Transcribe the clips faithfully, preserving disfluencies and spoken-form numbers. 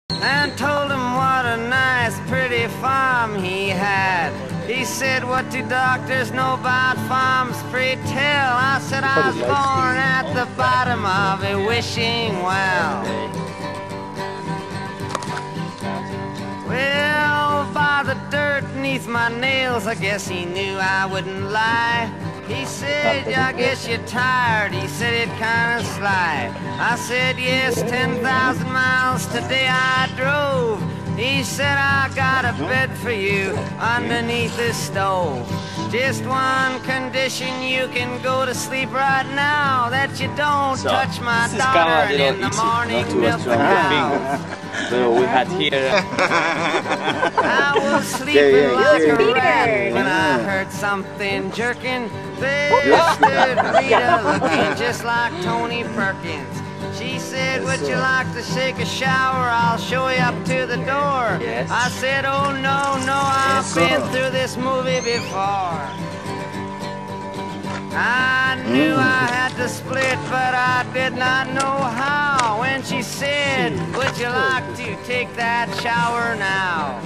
and told him what a nice, pretty farm he had. He said, what do doctors know about farms? Pray tell. I said, I was born at the bottom of a wishing well. Well, by the dirt beneath my nails, I guess he knew I wouldn't lie. He said, I guess you're tired. He said it kind of sly. I said, yes, ten thousand miles today I drove. He said, I got a bed for you underneath this stove. Just one condition, you can go to sleep right now, that you don't so, touch my this daughter is and in the easy, morning milk the cow. So we had here. I was sleeping yeah, yeah, like yeah. a rat when I heard something jerking. There stood Rita looking just like Tony Perkins. She said, would you like to take a shower? I'll show you up to the door. Yes. I said, oh no, no, I've Yes, been sir. through this movie before. I knew I had to split, but I did not know how. When she said, would you like to take that shower now?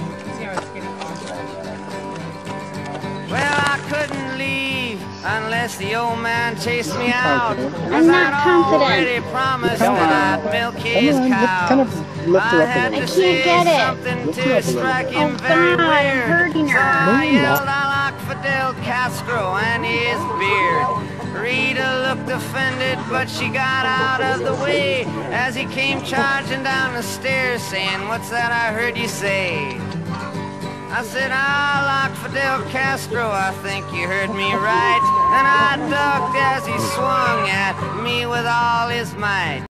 Well, I couldn't leave unless the old man chased me out. I'm not I'd confident. already promised that I'd milk his Come on, lift- cows. kind of lift her I up a had little. to I say can't get it. something Lift her to up a little strike bit. him Oh, very God, I'm weird. hurting her. So I No, you're yelled, not. I like Fidel Castro and his beard. Rita looked offended, but she got out of the way as he came charging down the stairs saying, what's that I heard you say? I said, I like Fidel Castro, I think you heard me right. And I ducked as he swung at me with all his might.